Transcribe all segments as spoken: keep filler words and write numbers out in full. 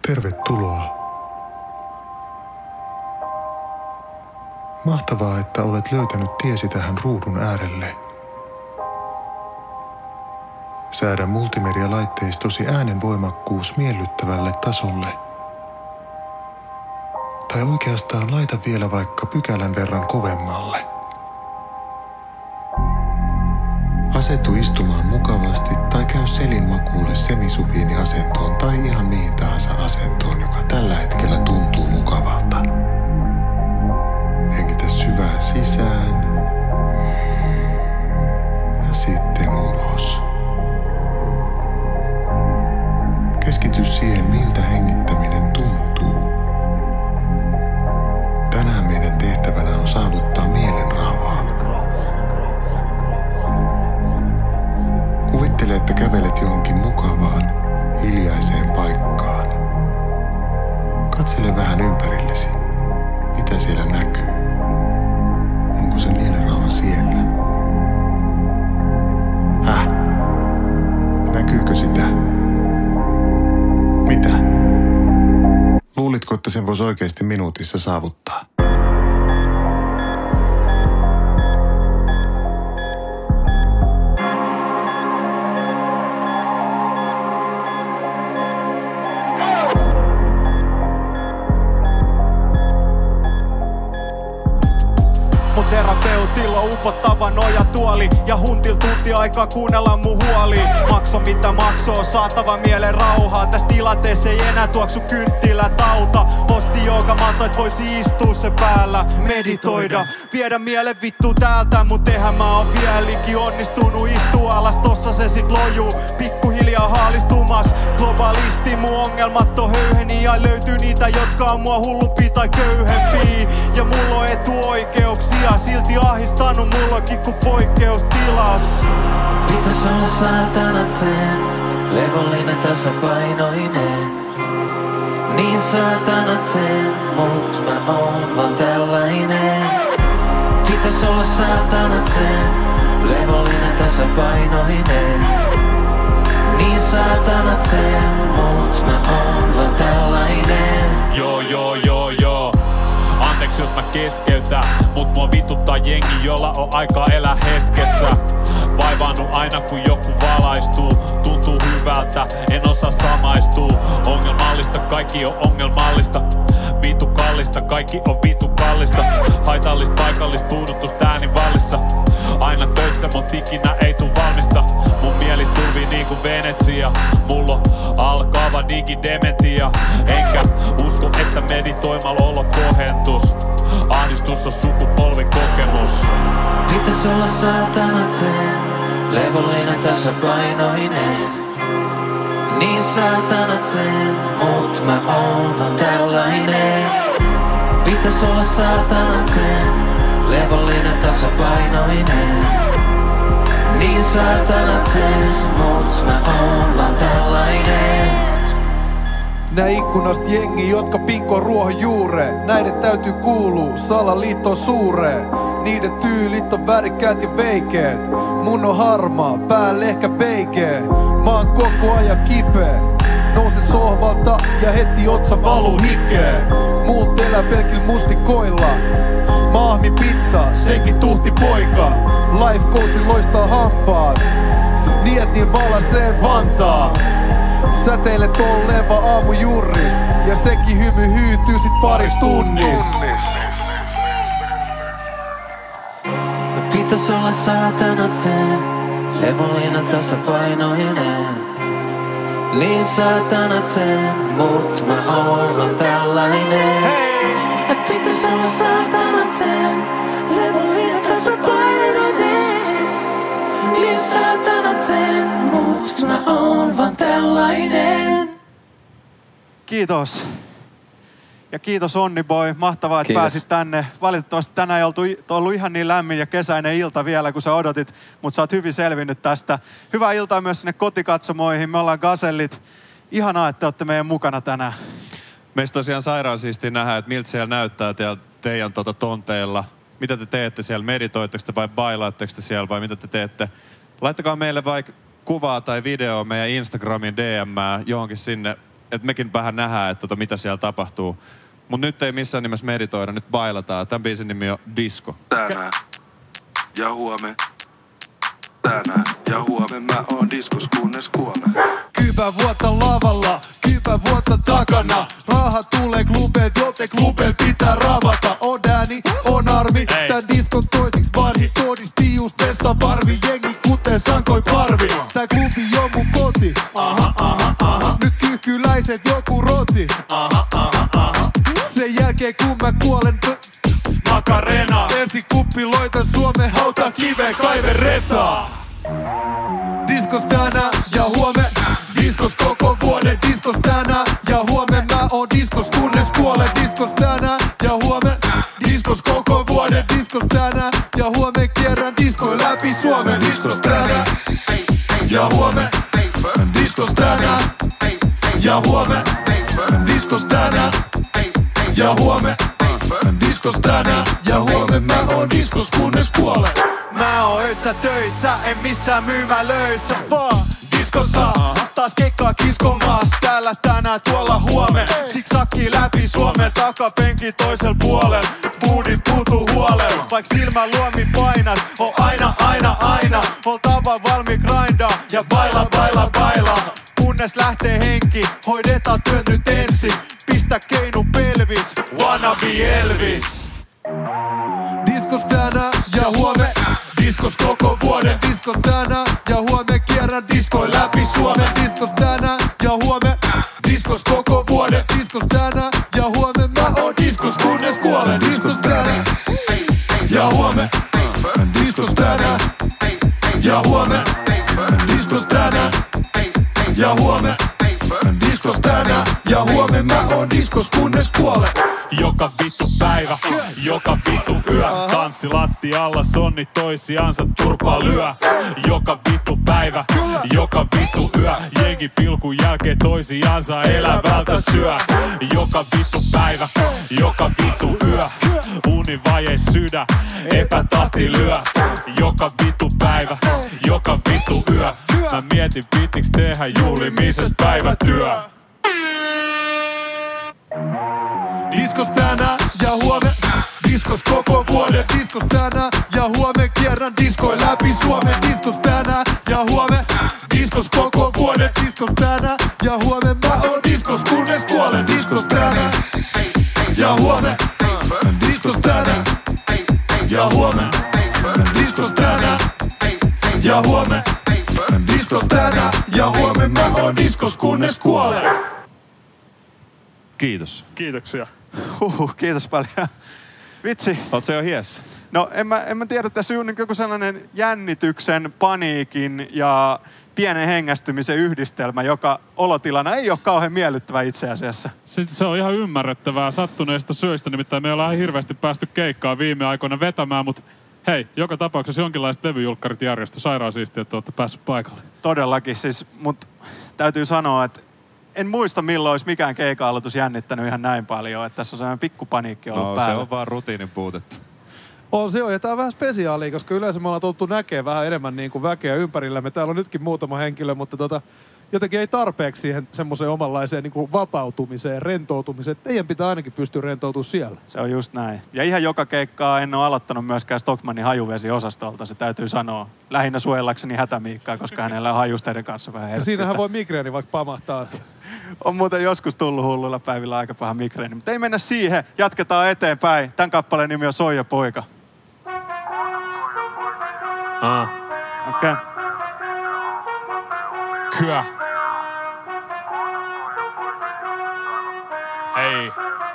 Tervetuloa. Mahtavaa, että olet löytänyt tiesi tähän ruudun äärelle. Säädä multimedia-laitteistosi äänen voimakkuus miellyttävälle tasolle. Tai oikeastaan laita vielä vaikka pykälän verran kovemmalle. Asetu istumaan mukavasti tai käy selin makuulle semisupiini-asentoon tai ihan mihin tahansa asentoon, joka tällä hetkellä tuntuu mukavalta. Hengitä syvään sisään ja sitten ulos. Keskity siihen, miltä hengittäminen tuntuu. Tänään meidän tehtävänä on saavuttaa mielenrauhaa. Kuvittele, että kävelet johonkin mukavaan, hiljaiseen paikkaan. Katsele vähän ympärillesi. Mitä siellä näkyy? Onko se mielenrauha siellä? Häh? Näkyykö sitä? Mitä? Luulitko, että sen voisi oikeasti minuutissa saavuttaa? Terapeutilla upottava nojatuoli ja huntil tunti aikaa kuunnella mun huoli. Makso mitä maksoo, saatava mielen rauhaa. Täs tilanteessa ei enää tuoksu kynttilä tauta. Posti joogamalta, et voisi istua se päällä. Meditoida, viedä mielen vittu täältä. Mut eihän mä oon vieläkin onnistunut istua alas. Tossa se sit lojuu, pikkuhiljaa haalistumas. Globalisti mun ongelmat on höyheni ja löytyy niitä, jotka on mua hullumpi tai köyhempi. Ja mulla on etuoikeuksia, silti ahistanut mullakin ku poikkeustilas. Pitäis olla saatanat sen, levollinen tasapainoinen. Niin saatanat sen, mut mä oon vaan tällainen. Pitäis olla saatanat sen, levollinen tasapainoinen. Niin saatanat sen, mut mä oon vaan tällainen. Joo joo joo joo. Anteeksi jos mä keskeytän, mut mua vituttaa jengi, jolla on aikaa elää hetkessä. Vaivaannut aina kun joku valaistuu, tuntuu hyvältä, en osaa samaistua. Ongelmallista, kaikki on ongelmallista. Vitu kallista, kaikki on vitu kallista. Haitallista, paikallista, puudutusta äänin vallissa. Aina töissä, mut ikinä ei tuu valmista. Mun mieli tulvii niinku Venetsia. Mulla on alkava digidementia. Enkä usko, että meditoimalla olo kohentus. Ahdistus on sukupolvin kokemus. Pitäis olla saatanat sen, levollinen tasapainoinen. Niin saatanat sen, mut mä oon vaan tällainen. Pitäis olla saatanat sen, levollinen tasapainoinen. Niin saatanat sen, mut mä oon vaan tällainen. Nää ikkunasta jengi, jotka pinkoo ruohonjuureen. Näiden täytyy kuulua, salaliitto on suuree. Niiden tyylit on värikkäät ja veikeet. Mun on harmaa, päälle ehkä peikee. Mä oon koko ajan kipeä. Nouse sohvalta ja heti otsa valuu hikee. Muut elää pelkillä mustikoilla. Mä ahmin pizzaa, senkin tuhti poika. Life coachin loistaa hampaat. Niin et niin valasee Vantaa. Säteile tolleen vaan aamu jurris. Ja sekin hymy hyytyy sit paris tunnis. Pitäis olla saatanat sen, levollinen tasapainoinen. Niin saatanat sen, mut mä oon vaan tällainen. Hey! Pitäis olla saatanat sen, levollinen tasapainoinen. Niin saatanat sen, mut mä oon vaan tällainen. Kiitos. Ja kiitos Onni Boy, mahtavaa, että Kiitos. pääsit tänne. Valitettavasti tänään ei oltu, ollut ihan niin lämmin ja kesäinen ilta vielä, kun sä odotit, mutta sä oot hyvin selvinnyt tästä. Hyvää iltaa myös sinne kotikatsomoihin. Me ollaan Gazellit. Ihanaa, että olette meidän mukana tänään. Meistä tosiaan sairaan siistiä nähdä, että miltä siellä näyttää teillä, teidän tota tonteilla. Mitä te teette siellä? Meditoitteko te vai bailaatteko te siellä vai mitä te teette? Laittakaa meille vaikka kuvaa tai videoa meidän Instagramin D M:ää johonkin sinne et mekin vähän nähdään, että tota, mitä siellä tapahtuu. Mut nyt ei missään nimessä meditoida, nyt bailataan. Tän biisin nimi on Disco. Tänään ja huomen. Tänään ja huomen mä oon diskos kunnes kuolen. Kyypä vuotta lavalla, kyypä vuotta takana. Raha tulee klubeet, joten klubeen pitää ravata. On Danny, on Armi, tän diskon toisiksi vanhi. Todisti just vessan varvi, jengi kuten sankoi parvi. Tää klubi on mun koti, aha, aha, aha. Nyt kyyhkyläiset joku roti, aha, aha, aha. Sen jälkeen kun mä kuolen t- Macarena. Ensi kuppiloita Suomen hauta kiveen kaiverretaa. Diskos tänään ja huomen, diskos koko vuoden. Diskos tänään ja huomen, mä oon diskos kunnes kuolen. Diskos tänään ja huomen, diskos koko vuoden. Diskos tänään ja huomen, kierrän diskoi läpi Suomen. Diskos tänään ja huomen, diskos tänään ja huomen, diskos tänään ja huomen, diskos tänään ja huomen, mä oon diskos kunnes kuolen. Mä oon öissä töissä, en missään myymälöissä, vaan diskossa. Taas keikkaa kiskomaas, täällä tänään tuolla huomen. Siksakki läpi Suomen, takapenki toisel puolel. Buudit puutuu huolel, vaik silmä luomi painat. On aina, aina, aina, oltava valmi grindaa. Ja baila, baila, baila, kunnes lähtee henki. Hoidetaan työt nyt ensin, pistä keinu pelvis. Wanna be Elvis. Diskos tänään ja huomen, diskos koko vuoden. Diskos tänään ja huomen, kierrän diskoi läpi Suomen. Diskos tänään ja huomen, diskos koko vuoden. Diskos tänään ja huomen, mä oon diskos kunnes kuolen. Diskos tänään ja huomen, diskos tänään ja huomen, diskos tänään ja huomen, diskos tänään ja huomen, mä oon diskos kunnes kuolen. Joka vittu päivä, joka vittu yö. Tanssi lattialla, sonni toisiansa turpaa lyö. Joka vittu päivä, joka vittu yö. Jengi pilkun jälkeen toisiansa elävältä syö. Joka vittu päivä, joka vittu yö. Uni vaje sydä, epätahti lyö. Joka vittu päivä, joka vittu yö. Mä mietin pitiks tehdä juhlimisesta päivätyö. Diskos tänään ja huomen, diskos koko vuoden. Diskos tänään ja huomen, kierrän diskoi läpi Suomen. Diskos tänään ja huomen, diskos koko vuoden. Diskos tänään ja huomen, mä oon diskos kunnes kuolen. Diskos tänään ja huomen, diskos tänään ja huomen, diskos tänään ja huomen, diskos tänään ja huomen, mä oon diskos kunnes kuolen. Kiitos. Kiitoksia. Huhhuh, kiitos paljon. Vitsi. Oot sä jo hiessä? No en mä, en mä tiedä, tässä on niin joku sellainen jännityksen, paniikin ja pienen hengästymisen yhdistelmä, joka olotilana ei ole kauhean miellyttävä itse asiassa. Se, se on ihan ymmärrettävää sattuneista syistä, nimittäin me ollaan hirveästi päästy keikkaa viime aikoina vetämään, mutta hei, joka tapauksessa jonkinlaiset levyjulkkarit järjestö, sairaan siistiä, että olette päässyt paikalle. Todellakin siis, mutta täytyy sanoa, että en muista milloin olisi mikään keika-aloitus jännittänyt ihan näin paljon, että tässä on sellainen pikkupaniikki ollut no, päällä. Se on vaan rutiinin puutetta. On se on, ja tää on vähän spesiaalia, koska yleensä me ollaan tottu näkee vähän enemmän niin kuin väkeä ympärillämme. Täällä on nytkin muutama henkilö, mutta tota, jotenkin ei tarpeeksi siihen semmoiseen omanlaiseen niin kuin vapautumiseen, rentoutumiseen. Teidän pitää ainakin pystyä rentoutumaan siellä. Se on just näin. Ja ihan joka keikkaa en ole aloittanut myöskään Stockmannin hajuvesion-osastolta, se täytyy sanoa. Lähinnä suojellakseni Hätämiikkaa, koska hänellä on hajusteiden kanssa vähän herkkyyttä. Siinähän voi migreeni vaikka pamahtaa. On muuten joskus tullut hulluilla päivillä aika paha migreeni, mutta ei mennä siihen. Jatketaan eteenpäin. Tän kappaleen nimi on Soija poika. Ah. Okei. Okay. Kyä. Hei.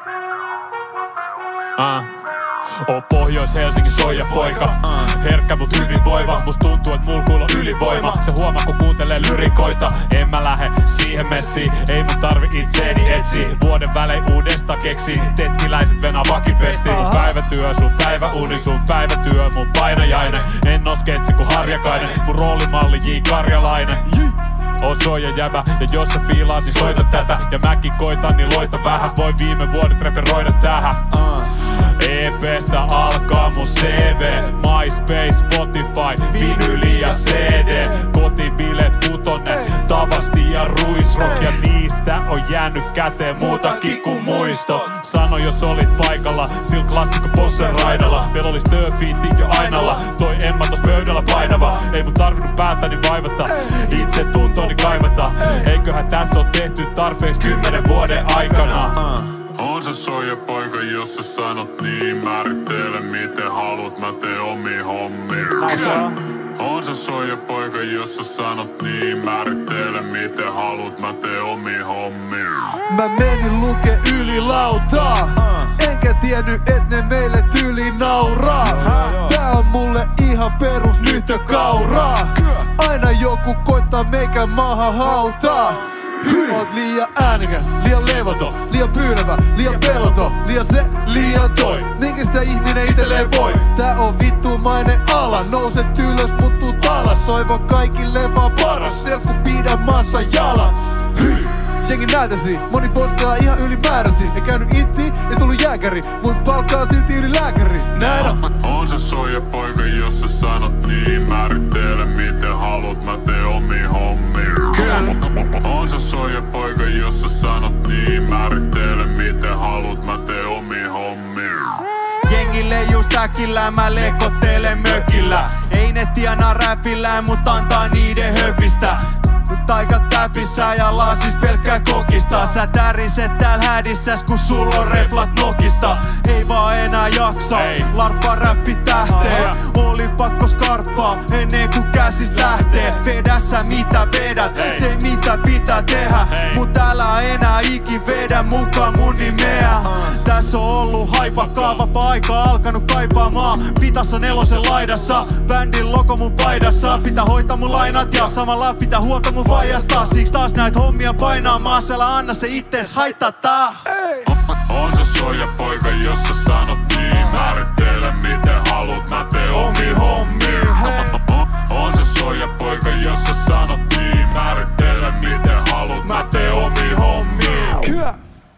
Ah. Oo Pohjois-Helsingin soijapoika, uh. herkkä mut hyvinvoiva. Must tuntuu et mulkuilla on ylivoima. Se huomaa kun kuuntelee lyrikoita. En mä lähe siihen messiin, ei mun tarvi itseeni etsi. Vuoden välein uudesta keksi, tettiläiset venää vakipesti. Mun päivätyö, sun päiväuni, sun päivätyö, mun painajainen. En oo sketsi ku Harjakainen, mun roolimalli J. Karjalainen. Oon soija jäbä, ja jos sä fiilaat, niin soita tätä. Ja mäkin koitan, niin loita vähän. Voi viime vuodet referoida tähän. uh. E P:stä alkaa mun C V. MySpace, Spotify, vinyli ja C D. Kotibilet kutonen, Tavasti ja Ruisrock. Ja niistä on jäänyt käteen muutakin kuin muisto. Sano jos olit paikalla, sillä klassikko Bossen raidalla. Meillä olis Turfiitti jo ainalla, toi Emma tos pöydällä painava. Ei mun tarvinnut päätäni vaivata, itse tuntoni kaivata. Eiköhän tässä on tehty tarpeeksi kymmenen vuoden aikana. On se soija poika, jos sä sanot niin. Määrittele miten haluat, mä teen omi hommia. On se soija poika, jos sä sanot niin. Määrittele miten haluat, mä teen omi hommia. Mä menin luke yli lautaa, enkä tiennyt et ne meille tyyliin nauraa. Tää on mulle ihan perus nyhtökauraa. Aina joku koittaa meikä maahan hautaa. Oot liian äänekäs, liian levoton, liian pyynevä, liian peloton, liian se, liian toi. Niinkin sitä ihminen itelleen voi. Tää on vittumainen ala, nouset ylös mut tuut alas. Toivon kaikille vaan paras, selkku pidä maassa jalat. Hyy! Jengi näytäsi, moni postaa ihan ylimääräsi. Ei käynyt itti, ei tullut jääkäri, mut palkkaa silti yli lääkäri. Näin on. On se soija poika, jos sä sanot niin. Määrittele miten haluat, mä teen omi hommia. On se soija poika, jos sä sanot niin. Määrittele miten haluat, mä teen omi hommia. Jengille just äkillä, mä lekottelen mökillä. Ei ne tienaa räpillä, mut antaa niiden höpistä. Taika täpissä ja laasis pelkkää kokista. Sä täriset tääl hädissäs kun sulla on reflat nokista. Ei vaan enää jaksa, ei. Larppa räppi tähtee. Oli pakko skarppaa ennen kuin käsistä lähtee. Vedä sä mitä vedät, ei. Tee mitä pitää tehdä, ei. Mut älä enää iki vedä mukaan mun nimeä. uh. Tässä on ollut haipa kaava paikka alkanut kaipaamaan. Pitassa nelosen laidassa, bändin logo mun paidassa. Pitää hoitaa mun lainat ja samalla pitää huolta mun vajasta. Siks taas näit hommia painaa maassa, älä anna se ittees haitata. On se soija poika, jos sä sanot niin. Määrittele miten haluat, mä teen omi hommia. On se soija poika, jos sä sanot niin. Määrittele miten haluat, mä teen omi hommia.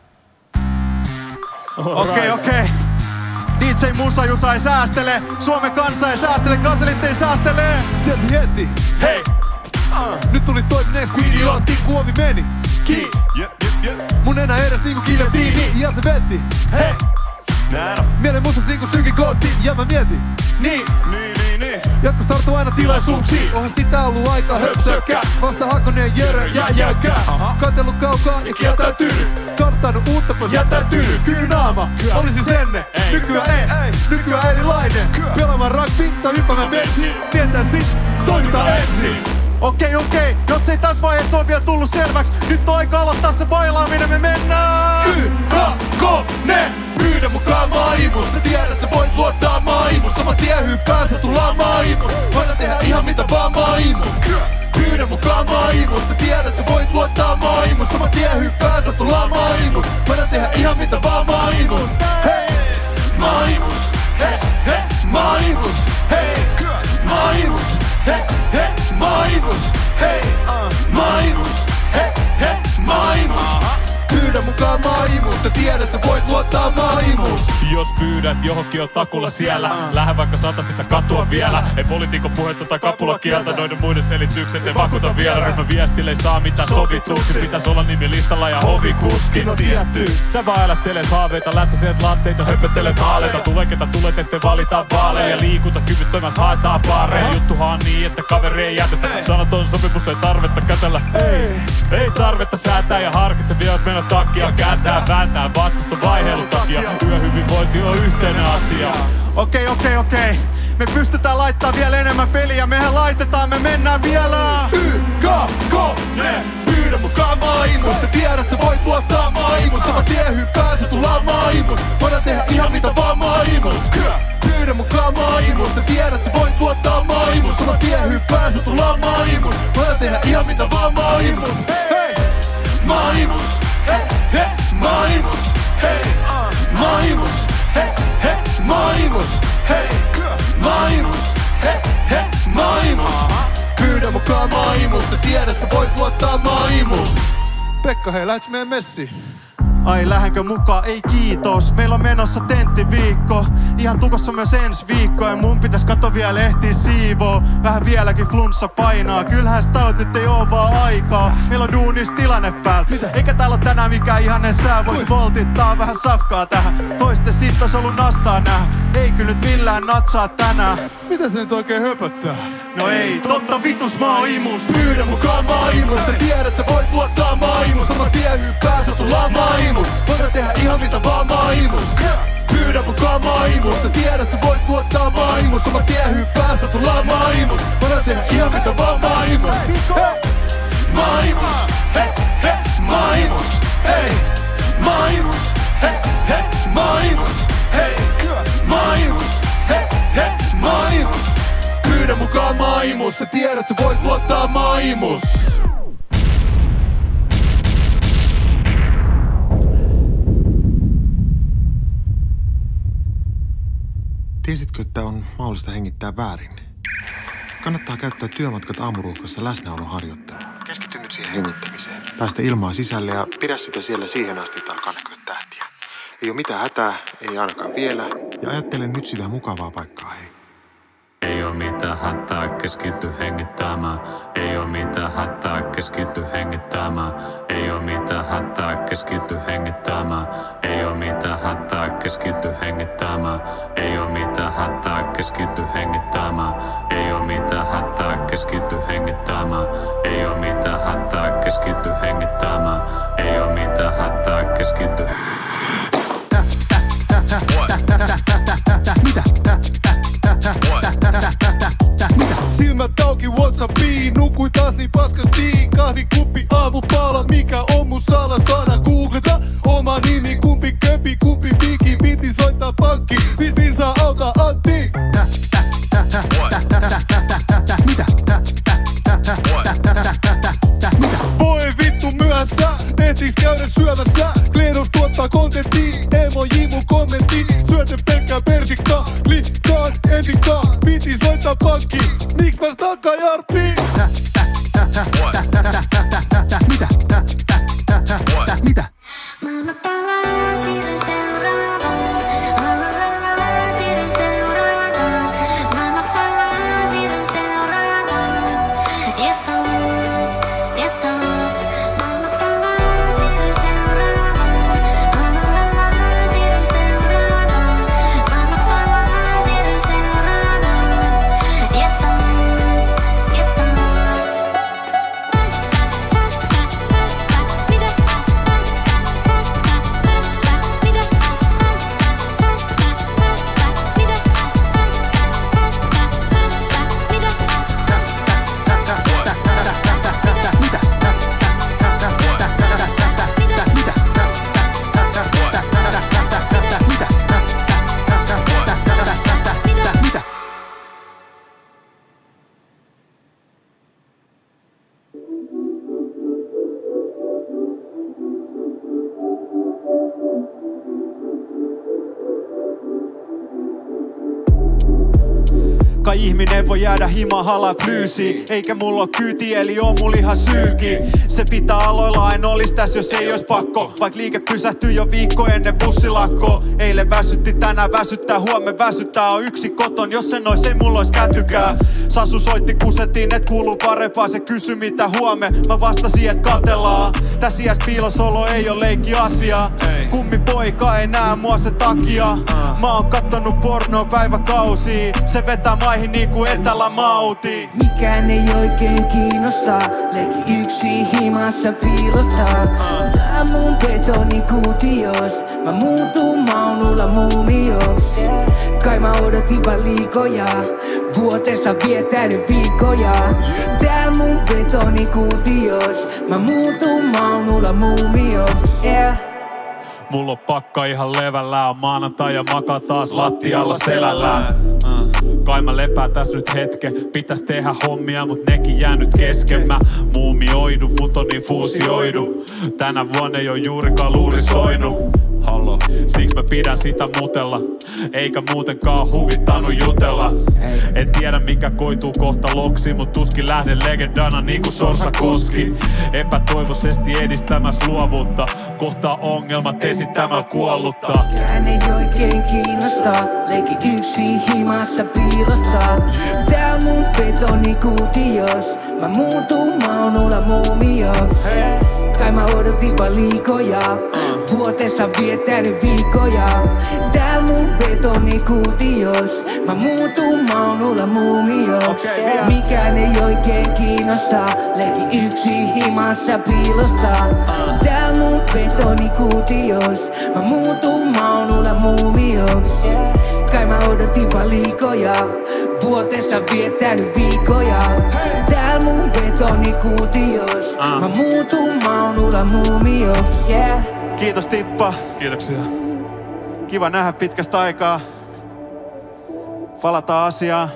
Okei, okei. D J Musajusa ei säästele, Suomen kansa ei säästele, kansalit ei säästele. Tiesi heti, hei! Uh. Nyt tuli toimineeksi kun idiootti kuovi meni. Ki, yeah, yeah, yeah. Mun enää edes niinku kiljotiini, ja se veti. Hei! Näin on. Mielen mustas niinku synkin kootti, ja mä mietin. Niin, niin, niin, niin. Jatkos tarttuu aina tilaisuuksiin. Onhan sitä ollut aika höpsökkää. Vasta Hakkonen ja Jörö ja jäykää. Katellut kaukaa ja kieltäytynyt. Karttanut uutta pois jättäytynyt. Kyynaama, olisis ennen. Nykyään ei, ei. Nykyään erilainen. Pelaamaan rugby tai hyppäämään bensiin. Tietää sit, toimitaan ensin. Okei, okei, jos ei tässä vaiheessa ole vielä tullut selväks, nyt on aika aloittaa se bailaaminen, me mennään! Y, K, K, ne! Pyydä mukaan maimus, sä tiedät sä voit luottaa maimus. Sama tie hyppään, sä tullaan maimus. Voidaan tehdä ihan mitä vaan maimus. Pyydä mukaan maimus, sä tiedät sä voit luottaa maimus. Sama tie hyppään, sä tullaan maimus. Voidaan tehdä ihan mitä vaan maimus. Hei! Maimus, he, he, maimus, hei! Maimus, he, he, maimus, hei! Maimus, he, he, maimus. Pyydä mukaan maimus, sä tiedät sä voit luottaa maimus. Jos pyydät johonkin on takulla siellä, lähde vaikka sata sitä katua vielä. Ei poliitikon puhetta tai kapulakieltä, noiden muiden selitykset ei vakuuta vielä. Ryhmän viestille ei saa mitään sovituksi, pitäis olla nimi listalla ja hovikuski. No tietty. Sä vaan älättelet haaveita, lähtäseet laatteita, höpöttelet haaleita. Tulee ketä tulet, ette valita vaaleja. Liikuntakyvyttömät haetaan baareja. Juttuhan on niin, että kaveri ei jätetä. Sanaton sopimus ei tarvetta kätellä. Ei, ei tarvetta säätää ja harkitse vielä, jos meidän takia kääntää, vääntää vatsaston vaiheilun takia. Yöhyvinvointi on yhteinen asia. Okei, okei, okei. Me pystytään laittaa vielä enemmän peliä, mehän laitetaan, me mennään vielä. Y, K, K, ne! Pyydä mukaan maimus, sä tiedät sä voit luottaa maimus. Sama tie hyppää, sä tullaan maimus. Voidaan tehdä ihan mitä vaan maimus. Pyydä mukaan maimus, sä tiedät sä voit luottaa maimus. Sama tie hyppää, sä tullaan maimus. Voidaan tehdä ihan mitä vaan maimus. Hei! Maimus, he, he, maimus, hei! Maimus, he, he, maimus, hei! Maimus, he, he, maimus. Pyydä mukaan maimus, sä tiedät sä voit luottaa maimus. Pekka, hei, lähdeks meidän messiin? Ai lähdenkö mukaan? Ei kiitos. Meillä on menossa tenttiviikko. Ihan tukossa myös ensi viikko. Ja mun pitäis kato vielä ehtii siivoo. Vähän vieläkin flunssa painaa. Kyllähän sitä oot, nyt ei oo vaan aikaa. Meillä on duunis tilanne päällä. Eikä täällä oo tänään mikään ihanen sää. Vois voltittaa vähän safkaa tähän. Toiste sit ois ollut nastaa nähdä. Ei kyllä nyt millään natsaa tänään. Mitä se nyt oikein höpöttää? No ei, totta vitus mä oon imus. Pyydä mukaan maimus. Sä tiedät, sä voit luottaa maimus. Sama tie hyppää, sä tullaan maimus. Voidaan tehdä ihan mitä vaan maimus. Pyydä mukaan maimus. Sä tiedät, sä voit luottaa maimus. Sama tie hyppää, sä tullaan maimus. Voidaan tehdä ihan mitä vaan maimus. Hei! Maimus, hei, hei, maimus, hei, maimus, hei, hei, maimus, hei, maimus, hei, hei, maimus. Pyydä mukaan maimus, sä tiedät, sä voit luottaa maimus. Tiesitkö, että on mahdollista hengittää väärin? Kannattaa käyttää työmatkat aamuruuhkassa läsnäolon harjoitteluun. Keskity nyt siihen hengittämiseen. Päästä ilmaa sisälle ja pidä sitä siellä siihen asti, että alkaa näkyä tähtiä. Ei ole mitään hätää, ei ainakaan vielä. Ja ajattele nyt sitä mukavaa paikkaa, hei. Ei oo mitään hätää, keskity hengittämään. Ei oo mitään hätää, keskity hengittämään. Ei oo mitään hätää, keskity hengittämään. Ei oo mitään hätää, keskity hengittämään. Ei oo mitään hätää, keskity hengittämään. Ei oo mitään hätää, keskity hengittämään. Ei oo mitään hätää, keskity hengittämään. Ei oo mitään hätää, keskity. Mitä? Mitä? Silmät auki Whatsappiin, nukuin taas niin paskasti. Kahvikuppi aamupala, mikä on mun salasana? Googleta oma nimi, kumpi köpi, kumpi viki. Piti soittaa pankki, Vin saa auta Antti. Mitä? Mitä? Voi vittu myöhässä, ehtiiks käydä syömässä? Kleedos tuottaa kontenttia, emoji mun kommentti. Syötän pelkkää persikkaa, liikkaan ensikkaa. Piti soittaa pankki, miks mä stakkaa jarppiin? Mitä? Mitä? Maailma palaa, siirryn seuraavaan. Lalalala, siirryn seuraavaan. Maailma palaa, siirryn seuraavaan. Ja taas, ja taas. Maailma palaa, siirryn seuraavaan. Lalalala, siirryn seuraavaan. Maailma palaa, siirryn seuraavaan. Ja taas, ja taas. Kai ihminen voi jäädä hima hala flyysiin. Eikä mulla oo kyyti, eli on mulla ihan syyki. Se pitää aloilla, en olis täs jos ei ois pakko. Vaik liike pysähtyy jo viikko ennen bussilakkoa. Eilen väsytti, tänään väsyttää, huomen väsyttää. On yksi koton, jos sen ois ei mulla ois kätykää. Sasu soitti kusettiin, et kuuluu parempaa. Se kysy mitä huomen, mä vastasin et katellaan. Tässä iäs piilosolo ei oo leikki asia. Kummi poika ei näe mua se takia. Mä oon kattonut pornoa päiväkausia. Se vetää maihin niinku etälämauti. Mikään ei oikein kiinnosta, leikki yksi himassa piilostaa. Tää mun betonikuutios, mä muutun maunulla muumioks. Kai mä odotin vaan liikoja, vuotessa viettänyt viikkoja. Tää mun betonikuutios, mä muutun maunulla muumioks. Yeah. Mulla on pakka ihan levällä, on maanantai ja makaa taas lattialla selällään. Kai mä lepää täs nyt hetke, pitäis tehdä hommia, mut nekin jäänyt kesken. Mä muumioidu, futoni fuusioidu. Tänä vuonna ei oo juurikaan luurisoinut. Hallo. Siksi mä pidän sitä mutella, eikä muutenkaan huvittanut jutella. En tiedä mikä koituu kohtaloksi, mut tuskin lähden legendana niinku Sorsa Koski. Epätoivoisesti edistämäs luovuutta, kohtaa ongelmat esittämällä kuolluttaa. Kään ei oikein kiinnostaa, leiki yksi himassa piilostaa. Tääl mun betonikuutios, mä muutun maunulla muumioks. Kai mä odotin vaan liikoja, vuotessa viettänyt viikkoja. Tääl mun betonikuutios, mä muutun maunulla muumioks. Mikään ei oikein kiinnostaa, leiki yksi himassa piilostaa. Tääl mun betonikuutios, mä muutun maunulla muumioks. Kai mä odotin vaan liikoja, vuotessa viettänyt viikkoja. Tääl mun betonikuutios, mä muutun maunulla muumioks, yeah. Kiitos Tippa. Kiitoksia. Kiva nähdä pitkästä aikaa. Palataan asiaan.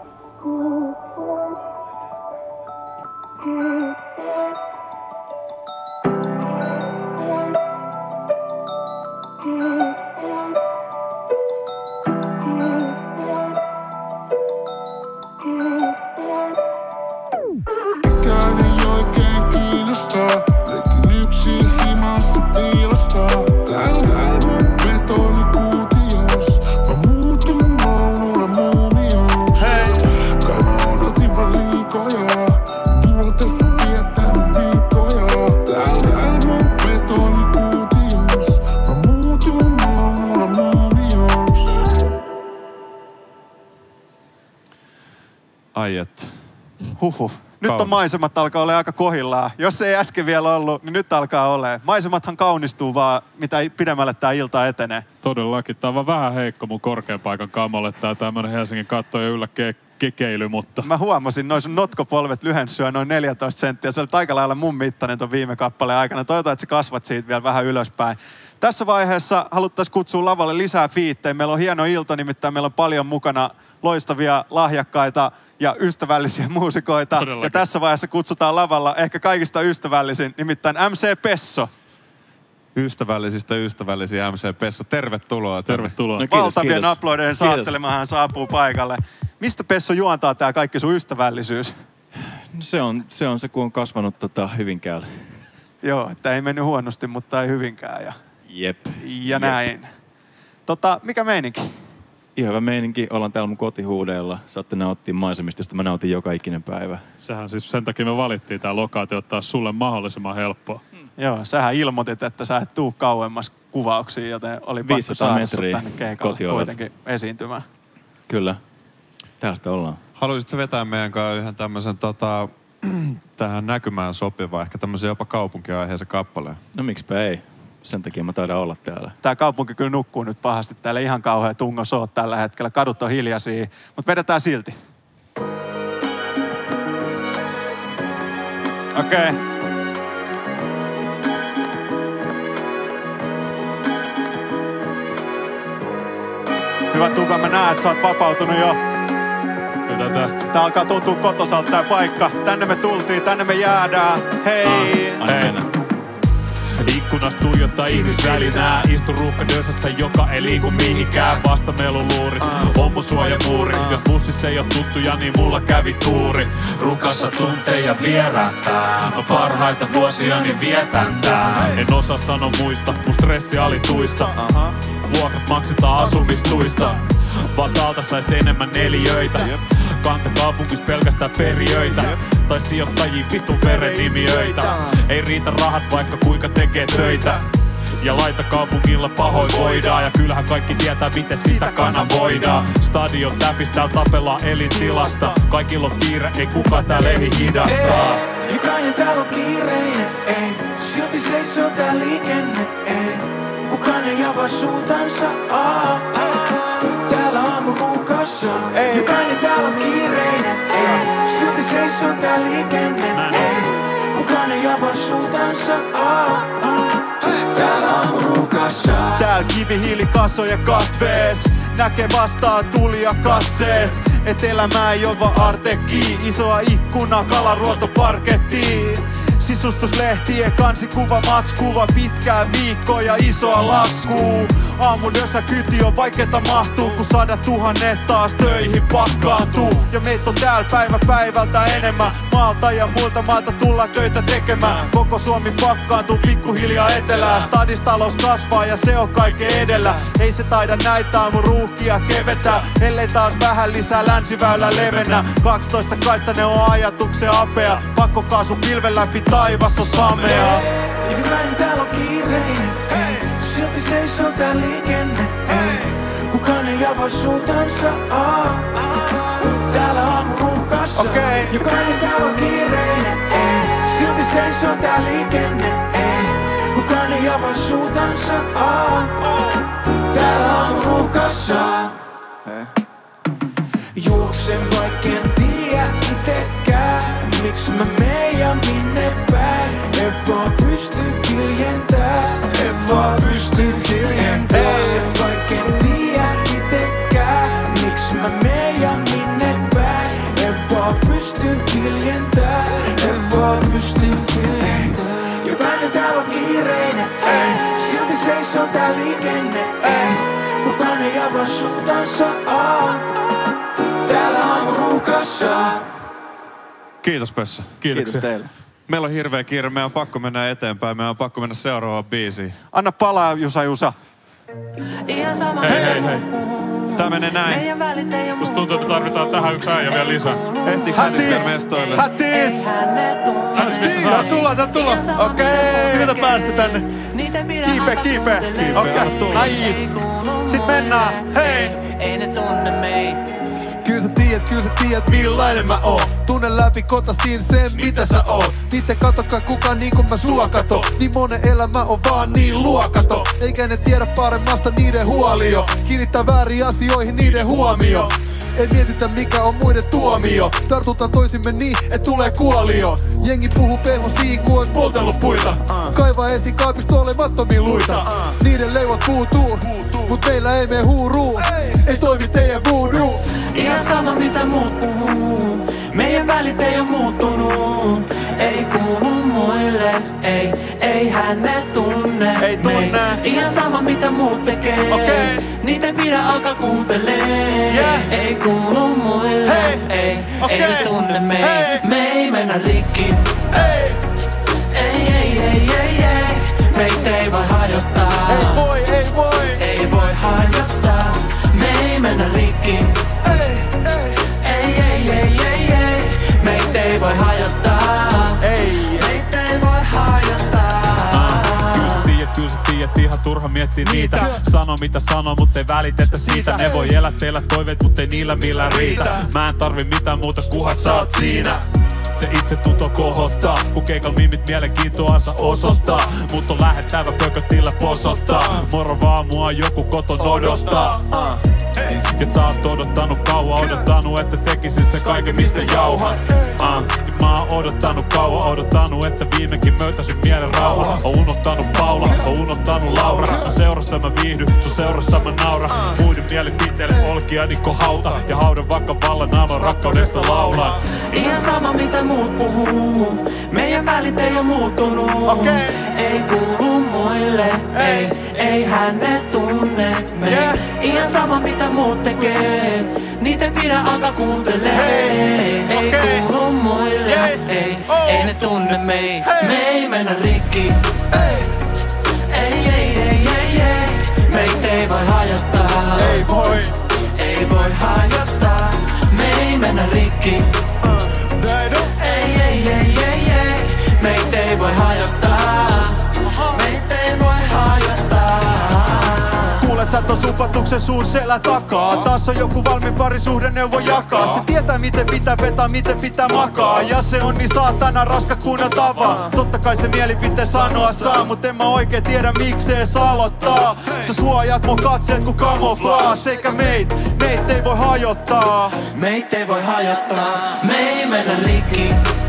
Ai et. Huhhuh. Nyt on maisemat alkaa olla aika kohillaan. Jos ei äsken vielä ollut, niin nyt alkaa olemaan. Maisemathan kaunistuu vaan, mitä pidemmälle tää ilta etenee. Todellakin. Tää on vaan vähän heikko mun korkean paikan kamolle. Tää tämmönen Helsingin katto ja yllä ke- kekeily, mutta... Mä huomasin, noin sun notkopolvet lyhensyä noin neljätoista senttiä. Se oli aika lailla mun mittainen ton viime kappaleen aikana. Toivotaan, että sä kasvat siitä vielä vähän ylöspäin. Tässä vaiheessa haluttais kutsua lavalle lisää fiittejä. Meillä on hieno ilta, nimittäin meillä on paljon mukana loistavia, lahjakkaita ja ystävällisiä muusikoita. Todellakin. Ja tässä vaiheessa kutsutaan lavalla ehkä kaikista ystävällisin, nimittäin M C Pesso. Ystävällisistä ystävällisiä M C Pesso. Tervetuloa. Tervetuloa. No, valtavien aplodeiden saattelemaan hän saapuu paikalle. Mistä Pesso juontaa tää kaikki sun ystävällisyys? No se, on, se on se, kun on kasvanut tota Hyvinkäällä. Joo, että ei mennyt huonosti, mutta ei hyvinkään. Ja, Jep. ja näin. Jep. Tota, mikä meininki? Ihan hyvä meininki. Ollaan täällä mun kotihuudeella. Saatte nauttia maisemista, josta mä nautin joka ikinen päivä. Sehän siis sen takia me valittiin tää lokaatio ottaa sulle mahdollisimman helppoa. Hmm. Joo, sähän ilmoitit, että sä et tuu kauemmas kuvauksiin, joten oli pakko saada sut tänne keikalle kuitenkin esiintymään. Kyllä. Tästä ollaan. Haluaisitko vetää meidän kanssa yhden tämmöisen tota, tähän näkymään sopiva, ehkä tämmöisen jopa kaupunkiaiheisen kappaleen? No miksipä ei. Sen takia mä taidan olla täällä. Tää kaupunki kyllä nukkuu nyt pahasti. Täällä ihan kauhea tungo soot tällä hetkellä. Kadut on hiljaisia, mutta vedetään silti. Okei. Okay. Hyvä Tuka, mä näen, että sä oot vapautunut jo. Mitä tästä? Tää alkaa tuntua kotosalta tää paikka. Tänne me tultiin, tänne me jäädään. Hei! Ah, Hei! Ikkunasta tuijottaa ihmisvälinää. Istu ruuhkadössässä, joka ei liiku mihinkään. Vasta meluluurit, on mun suojamuuri. Jos bussissa ei oo tuttuja, niin mulla kävi tuuri. Rukassa tunteja vierähtää. Mä parhaita vuosiani vietän tää. En osaa sanoa muista, mun stressi alituista. Vuokrat maksetaan asumistuista. Vakaalta sais enemmän neliöitä. Kanta kaupungis pelkästään periöitä. Tai sijoittajia vitun verenimiöitä. Ei riitä rahat vaikka kuinka tekee töitä. Ja laita kaupungilla pahoin voidaan. Ja kyllähän kaikki tietää miten sitä kanavoidaan. Stadion täpis täällä tapellaan elintilasta. Kaikilla on kiire, ei kukaan täällä ehdi hidastaa. Ei, jokainen täällä on kiireinen, ei. Silti seisoo tää liikenne, ei. Kukaan ei avaa suutansa, aa. Täällä aamuruuhkassa. Jokainen täällä on kiireinen, ei. Silti seisoo tää liikenne, ei. Kukaan ei avaa suutansa, aa. Täällä aamuruuhkassa. Täällä kivihiili kasoja katvees. Näkee vastaa tulia katseest. Et elämä ei oo vaan artekki. Isoa ikkuna kalaruoto parkettiin. Sisustuslehtien kansikuva, matskuva, pitkää viikkoa ja isoa laskuu. Aamun ösä kyti on vaikeeta mahtuu, kun sadat tuhannet taas töihin pakkaantuu. Ja meitä on täällä päivä päivältä enemmän. Maalta ja muilta maalta tullaan töitä tekemään. Koko Suomi pakkaantuu pikkuhiljaa etelään. Stadistalous kasvaa ja se on kaiken edellä. Ei se taida näitä aamun ruuhkia kevetää, ellei taas vähän lisää länsiväylä levennä. kaksitoista kaistane on ajatuksen apea. Pakkokaasu pilven läpi taivas on samea. Jokainen täällä on kiireinen, ei. Silti seisoo tää liikenne, ei. Kukaan ei avaa suutansa, aa. Täällä aamuruuhkassa, okay. Jokainen täällä on kiireinen, ei. Silti seisoo tää liikenne, ei. Kukaan ei avaa suutansa, aa. Täällä aamuruuhkassa. Juoksen vaikken tiedä itekään, miks mä meen ja minne päin. En vaan pysty hiljentää, en vaan pysty hiljentää. Juoksen vaikken tiedä itekään, miks mä meen ja minne päin. En vaan pysty hiljentää, en vaan pysty hiljentää. Jokainen täällä on kiireinen, ei. Silti seisoo tää liikenne, ei. Kukaan ei avaa suutansa, aa. Täällä aamuruuhkassa. Kiitos Pessa. Kiitos teille. Meillä on hirveä kiire, meidän on pakko mennä eteenpäin, meidän on pakko mennä seuraavaan biisiin. Anna palaa, Jusa Jusa. Hei hei hei. Tää menee näin. Musta tuntuu, että me tarvitaan tähän yksi äijä vielä lisää. Ehtiiks Hätis vielä mestoille? Hätis! Hätis, missä sä oot? Tullaan, tää tullaan. Okei. Miltä päästä tänne? Kiipe, kiipe. Okei, nice. Sit mennään. Hei! Ei ne tunne meitä. Kyllä sä tiedät, kyllä sä tiedät millainen mä oon. Tunne läpi kotasin sen mitä sä oot. Niitä katokaa kukaan niin kuin mä sua kato. Niin monen elämä on vaan niin luokato. Eikä ne tiedä paremmasta niiden huolio. Kiinnittää väärin asioihin niiden huomio. Ei mietitä mikä on muiden tuomio. Tartutaan toisimme niin, et tulee kuolio. Jengi puhuu pehmosia ku ois poltellut puita. Kaivaa esiin kaapista olemattomia luita. Niiden leivot puutuu, mut meillä ei mene huuruu. Ei toimi teidän voodoo. Ihan sama mitä muut puhuu. Meidän välit ei oo muuttunut. Ei kuulu muille. Ei, eihän ne tunne. Ei tunne. Ihan sama mitä muut tekee. Okay. Niitä ei pidä alkaa kuuntelee. Yeah. Ei kuulu muille. Hey. Ei, Okay. ei tunne me. Hey. Me ei mennä rikki. Hey. Ei, ei, ei, ei, ei. Meitä ei voi hajottaa. Ei voi, ei voi. Ei voi hajottaa. Me ei mennä rikki. Ei, ei, ei, ei, ei. Meitä ei voi hajottaa. Ei. Meitä ei voi hajottaa. Kyllä sä tiedät, kyllä sä tiedät, ihan turha miettiä niitä. Sano mitä sano, mut ei välitetä siitä. Ne voi elää teillä toiveet, mut ei niillä millään riitä. Mä en tarvi mitään muuta, kunhan sä oot siinä. Se itse tunto kohottaa, kun keikal mimit mielenkiintoansa osoittaa. Mut on lähettävä pökötillä posottaa. Moro vaan mua joku koton odottaa. Ja sä oot odottanut kauan, odottanut että tekisin se kaiken mistä jauhan. uh, Mä oon odottanut kauan, odottanut että viimeinkin möytäisin mielen rauha. Oon unohtanut Paula, oon unohtanut Laura. Sun seurassa mä viihdyn, sun seurassa mä naura. Muiden mielipiteille olkiani ko hauta. Ja haudan vaikka vallan naaman rakkaudesta laulaa. Ihan sama mitä muut puhuu. Meidän välit ei oo muuttunut. Okay. Ei kuulu muille. Ei, eihän ne tunne me. Yeah. Ihan sama mitä muut tekee. Niitä ei pidä alkaa kuuntelee. Hey. Ei Okay. kuulu muille. Hey. Ei, Oh. ei ne tunne mei. Hey. Me ei mennä rikki. Hey. Ei, ei, ei, ei, ei. Meitä ei voi hajottaa. Ei voi. Ei voi hajottaa. Me ei mennä rikki. Ei, ei, ei, ei, ei. Meitä ei voi hajottaa. Meitä ei voi hajottaa. Kuulet sä ton supatuksen suun selän takaa. Taas on joku valmiin parisuhde neuvo jakaa. Se tietää miten pitää vetää, miten pitää makaa. Ja se on niin saatana raskas kuunneltavaa. Totta kai se mielipiteen sanoa saa, mut en mä oikein tiedä miksei se aloittaa. Sä suojaat mun katseet ku camouflage. Eikä meit, meit ei voi hajottaa. Meitä ei voi hajottaa. Me ei mennä rikki.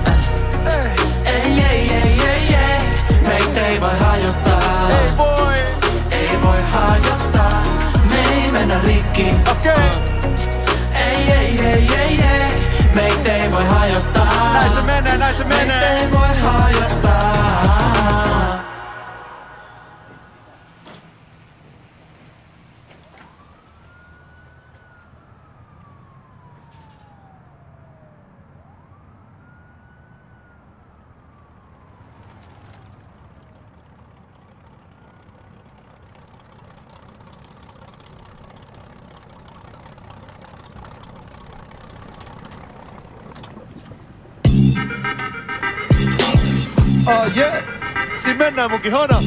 Ei, ei, ei, ei, ei. Meitä ei voi hajottaa. Ei voi. Ei voi hajottaa. Me ei mennä rikki. Okei. Okay. Ei, ei, ei, ei, ei. Meitä ei voi hajottaa. Näin se menee, näin se Meitä menee. ei voi hajottaa. Ah yeah, siin mennään munkin hana.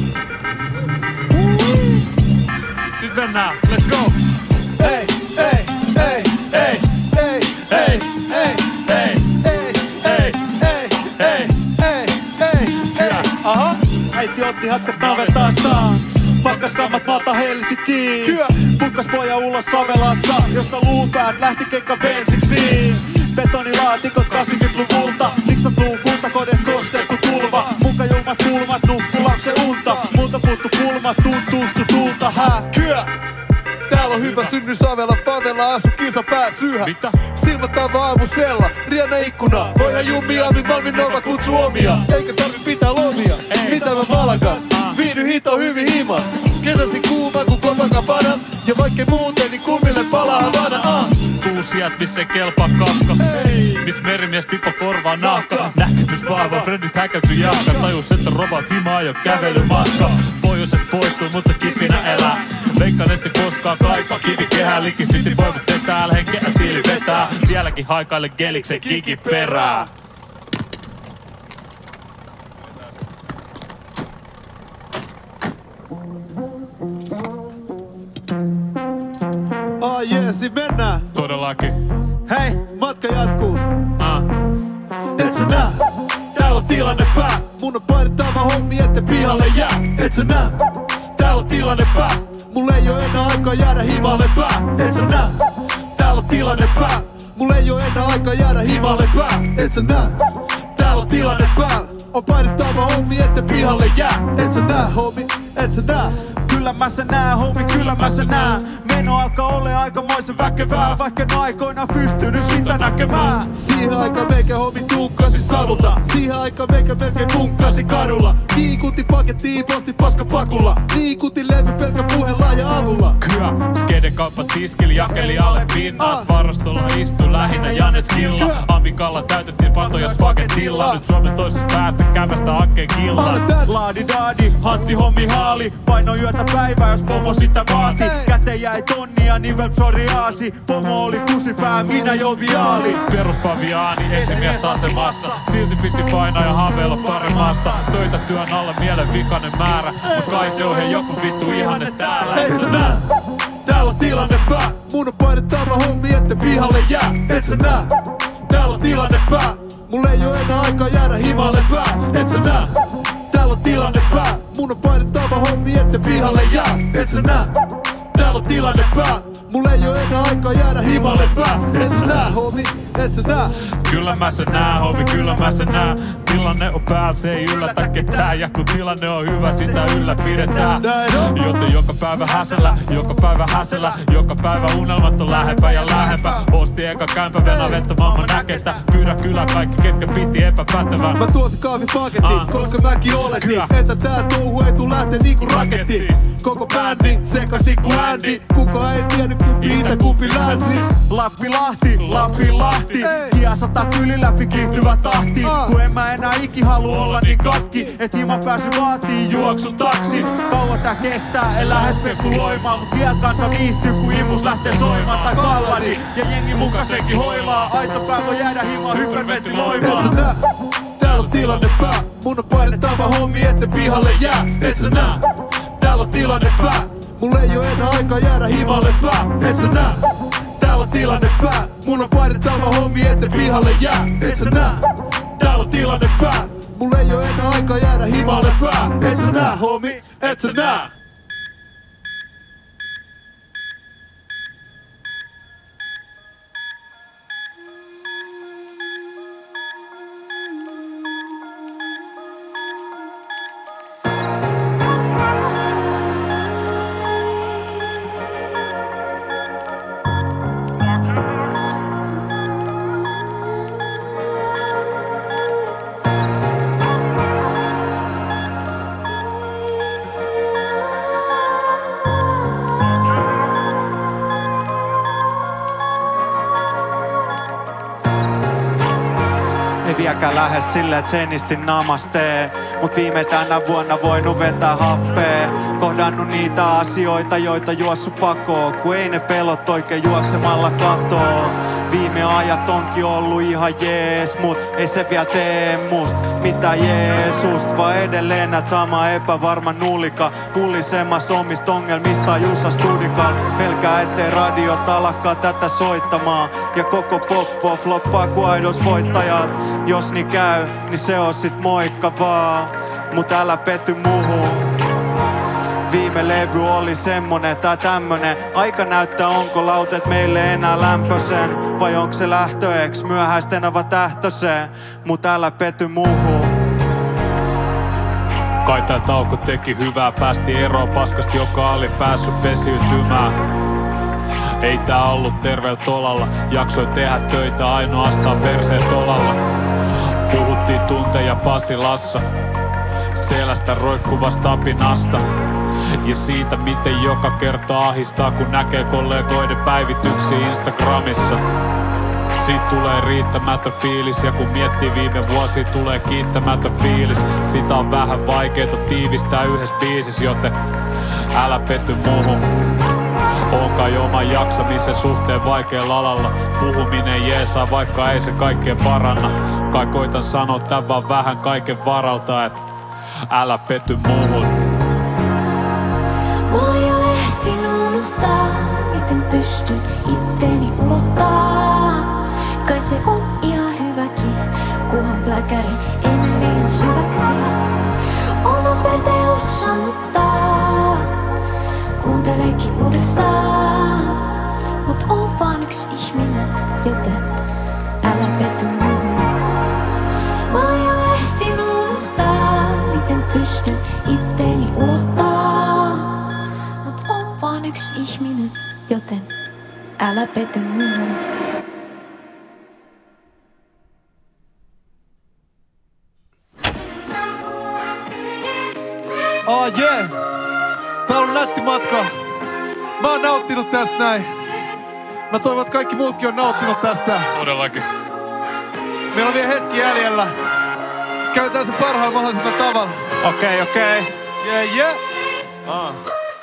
Sit mennään, let's go! Ei, ei, ei, ei, ei, ei, ei, ei, ei, ei, ei, ei, ei, ei, aha. Äiti otti hatkat navetaastaan. Pakkas kammat maalta Helsinkiin. Pukkas poja ulos Savelassa, josta luupäät lähti keikka bensiksi. Betonilaatikot kahdeksankymmentäluvulta, liksattuu kultakodes kosteet ku tulva. Muka julmat kulmat nukku lapsen unta. Multa puuttu kulmat tuntuustu tulta hää. Kyö! Täällä on hyvä synny Savela, favela, asu kisa pääsyyhä. Mitä? Silmät avaa aamusella, rienä ikkuna. Voihan Jumiami, Malmin Nova kutsu omia. Eikä tarvi pitää lomia, ei. Mitä mä malakas? Ah. Viihdy hito hyvin himas. Kesäsi kuuma ku Copacabana. Ja vaikkei muuten, niin kummille palaa Havana. Ah. Tuu sieltä, missä ei kelpaa kafka. Hey. Miss merimies pippa korvaa nahka. Näkemys vahva, Fredit häkätty jahka. Tajus, että robot himaa jo kävelymatka. Pohjoisesta poistuu, mutta kipinä elää. Veikkaan, ette koskaan kaipaa kivikehää. Likisiti voivat täällä henkeä tiili vetää. Vieläkin haikaille geliksen kiki perää. Ah jeesi, mennään! Todellakin. Hei, matka jatkuu. Ah. Et sä nää? Täällä on tilanne pää. Mun on painettava hommi, ette pihalle jää. Et sä nää? Täällä on tilanne pää. Mulla ei oo enää aikaa jäädä himalle pää. Et sä nää? Täällä on tilanne pää. Mulla ei oo enää aikaa jäädä himalle pää. Et sä nää? Täällä on tilanne pää. On painettava hommi, ette pihalle jää. Et sä nää, hommi, et sä nää. Kyllä mä sen nää, homie, kyllä mä sen nää. Meno alkaa ole aikamoisen väkevää, vaikka en aikoina pystynyt sitä näkemään. Siihen aikaan meikä hommi tuukkasi savulta. Siihen aikaan meikä melkein punkkasi kadulla. Liikuti pakettiin posti paska pakulla. Liikuti levy pelkä puhella ja avulla. Kyö, skeden kauppa tiskili jakeli alle pinnat. Ah. Varastolla istuu lähinnä Janetskilla. Amikalla täytettiin patoja spagettilla. Nyt Suomen toisessa päästä kävästä hakkeen killan. Laadi daadi, hatti hommi haali. Paino yötä päivää, jos pomo sitä vaati. Käteen jäi tonnia, nivel psoriaasi. Pomo oli kusipää, minä joviaali. Peruspaviaani, esimies asemassa. Silti piti painaa ja haaveilla paremmasta. Töitä työn alla, mielen vikainen määrä. Mut kai se on he joku vittu ihanne täällä. Et sä nää? Täällä on tilanne pää. Mun on painettava hommi, ette pihalle jää. Et sä nää? Täällä on tilanne pää. Mulla ei oo enää aikaa jäädä himalle pää. Et sä nää? Täällä on tilanne pää. Mun on painettava hommi, ette pihalle jää. Et sä nää? Täällä on tilanne pää. Mulla ei oo enää aikaa jäädä himalle pää. Et sä nää, hommi, et sä nää. Kyllä mä sen nää, hommi, kyllä mä sen nää. Tilanne on päällä, se ei yllätä ketään. Ja kun tilanne on hyvä, sitä ylläpidetään. Joten joka päivä häsellä, joka päivä häsellä. Joka päivä unelmat on lähempää ja lähempää. Osti eka kämpä, venä vettä, mamma näkestä. Pyydä kyllä kaikki, ketkä piti epäpätevän. Mä tuosin kahvipaketin, ah. koska mäkin oletin kyllä. Että tää touhu ei tuu lähtee niinku raketti. Koko bändi, sekasi ku Andy. Kuka ei tiennyt kumpi itä, kumpi länsi. Lappi Lahti, Lappi Lahti. Kia sata kylillä fikihtyvä tahti. Ah. Kun en mä enää iki halu olla niin katki. Et himan pääsy vaatii juoksu taksi. Kauan tää kestää, en lähde spekuloimaan. Mut vielä kansa viihtyy, kun imus lähtee soimaan tai kallari. Ja jengi muka senkin hoilaa. Aitopää voi jäädä himaan hyperventiloimaan. Et sä nää? Täällä on tilanne pää. Mun on painettava hommi, ette pihalle jää. Et sä nää? Täällä on tilanne pää. Mulla ei oo enää aikaa jäädä himalle pää. Et sä nää? Täällä on tilanne pää. Mun on painettava hommi, ette pihalle jää. Et sä nää? Täällä on tilanne pää. Mulla ei oo enää aikaa jäädä himalle pää. Et sä nää, hommi, et sä nää. Viekään lähes silleen, et senisti namastee. Mut viime tänä vuonna voinut vetää happee. Kohdannut niitä asioita, joita juossu pakoo. Kun ei ne pelot oikein juoksemalla katoo. Viime ajat onkin ollut ihan jees, mut ei se vielä tee must mitä Jeesust, vaan edelleen näet sama epävarma nulika. Ullisemmas omista ongelmista Jussa Studikal. Pelkää ettei radiot alakkaa tätä soittamaan. Ja koko poppo floppaa ku aidos voittajat. Jos niin käy, niin se on sit moikka vaan. Mut älä petty muhun. Viime levy oli semmonen tää tämmönen. Aika näyttää onko lautet meille enää lämpösen. Vai onks se lähtöeks myöhäisten ava tähtöseen. Mut älä petty muuhun. Kai tää tauko teki hyvää. Päästi eroon paskasta, joka oli päässyt pesiytymään. Ei tää ollut terveellä tolalla. Jaksoi tehdä töitä ainoastaan perseen tolalla. Puhuttiin tunteja Pasilassa. Selästä roikkuvasta apinasta. Ja siitä miten joka kerta ahistaa kun näkee kollegoiden päivityksiä Instagramissa. Siitä tulee riittämätön fiilis ja kun miettii viime vuosia tulee kiittämätön fiilis. Sitä on vähän vaikeeta tiivistää yhdessä biisissä, joten älä petty muuhun. On kai oman jaksamisen suhteen vaikealla alalla. Puhuminen jeesaa vaikka ei se kaikkeen paranna. Kai koitan sanoa tän vaan vähän kaiken varalta, et älä petty muuhun. Mä oon jo ehtinyt unohtaa, miten pystyn itteni ulottaa. Kai se on ihan hyväkin, kunhan pläkäri en liian syväksi. On opetellut sanottaa, kuunteleekin uudestaan. Mut oon vaan yks ihminen, joten älä petty muuhun. Mä oon jo ehtinyt unohtaa, miten pystyn itteni ulottaa. Vaan yksi ihminen, joten älä petty muuhun. Oh yeah! Tää on ollut nätti matka. Mä oon nauttinut tästä näin. Mä toivon, että kaikki muutkin on nauttinut tästä. Todellakin. Meillä on vielä hetki jäljellä. Käytetään se parhaan mahdollisella tavalla. Okei, okay, okei. Okay. Yeah, yeah. Uh.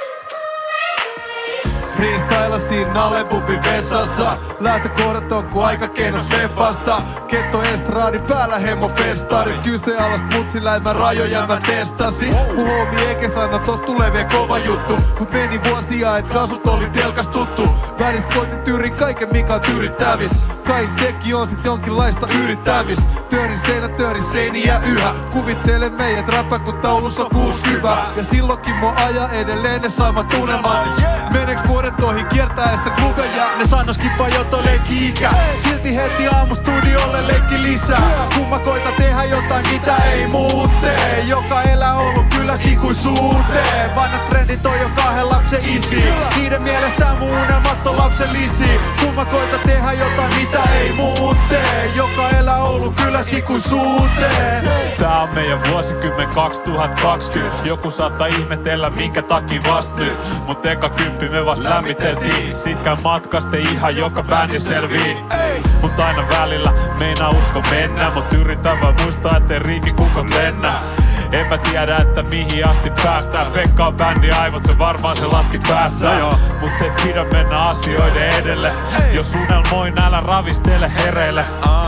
Freestyla siinä Alepupin vessassa. Lähtökohdat on ku aika kehnos leffasta. Ketto estraadi päällä hemmo festari. Kyse alas mutsillä mä rajoja mä testasin. Mun homie eikä sano tos tulee vielä kova juttu. Mut meni vuosia et kasut oli telkas tuttu. Välis koitin tyyrin kaiken mikä on tyyrittävis. Kai sekin on sit jonkinlaista yrittämis. Töörin seinä töörin seiniä yhä. Kuvittele meidät räppä kun taulussa kuusikymmentä. Ja silloinkin mua aja edelleen ne samat tunnelmat. Meneks vuodet ohi kiertäessä klubeja. Ne sano skippa joto leikki ikä. Silti heti aamustudiolle leikki lisää. Kun mä koitan tehdä jotain mitä ei muut tee. Joka elää ollut kylästi kuin suutee. Vanhat frendit on jo kahden lapsen isi. Niiden mielestä mun unelmat on lapsen lisi. Kun mä koitan tehdä jotain mitä ei muut tee. Joka elää ollut kylästi kuin suutee. Tää on meidän vuosikymmen kaksituhattakaksikymmentä. Joku saattaa ihmetellä minkä takia vast nyt. Mut eka kymppi me vast lämmiteltiin. Sitkään matkasta ihan joka bändi selvii. Mut aina välillä meinaa usko mennä. Mut yritän vaan muistaa ettei riiki kukot lennä. En mä tiedä että mihin asti päästään. Pekka on bändi aivot, se varmaan se laski päässä. Mut ei pidä mennä asioiden edelle. Jos unelmoin älä ravistele hereille.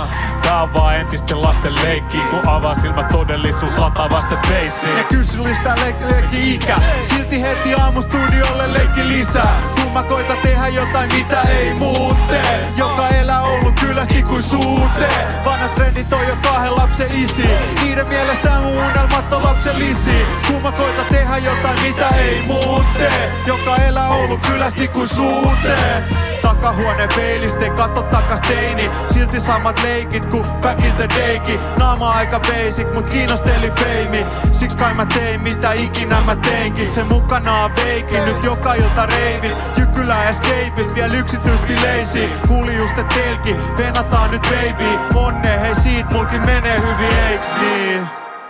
Tää on vaan entisten lasten leikki. Kun avaa silmä todellisuus lataa vasten feissiin. Ne kysy lisää leikki leikki ikä. Silti heti aamustudiolle leikki lisää. Kun mä koitan tehdä jotain mitä ei muut tee. Joka elää ollut kylästi kuin suutee. Vanhat frendit on jo kahden lapsen isi. Niiden mielestä mun unelmat on lapsen lisi. Kun mä koitan tehdä jotain mitä ei muut tee. Joka elää ollut kylästi kuin suutee. Takahuoneen peilistä katso takas teini. Silti samat leikit ku back in the daykin. Naama aika basic mut kiinnosteli feimi. Siks kai mä tein mitä ikinä mä teinkin. Se mukana on veikin nyt joka ilta reivit. Jykkylä escapist viel yksityistileisiin. Kuuli just et teilki venataan nyt baby. Onne hei siit mulkin menee hyvin eiks niin.